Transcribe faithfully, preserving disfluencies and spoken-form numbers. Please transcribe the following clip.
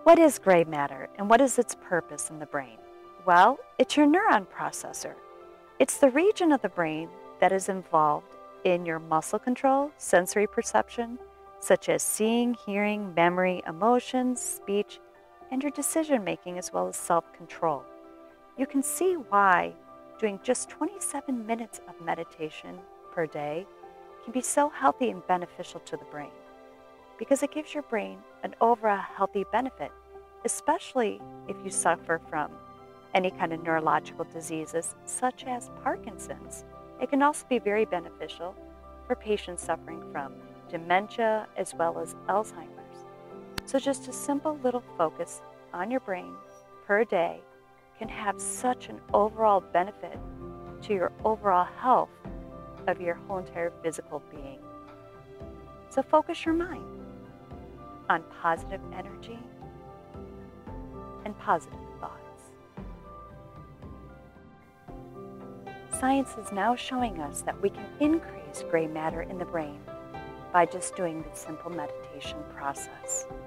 What is gray matter and what is its purpose in the brain? Well, it's your neuron processor. It's the region of the brain that is involved in your muscle control, sensory perception, such as seeing, hearing, memory, emotions, speech, and your decision making as well as self-control. You can see why doing just twenty-seven minutes of meditation per day can be so healthy and beneficial to the brain, because it gives your brain an overall healthy benefit, especially if you suffer from any kind of neurological diseases such as Parkinson's. It can also be very beneficial for patients suffering from dementia as well as Alzheimer's. So just a simple little focus on your brain per day can have such an overall benefit to your overall health of your whole entire physical being. So focus your mind on positive energy and positive thoughts. Science is now showing us that we can increase gray matter in the brain by just doing the simple meditation process.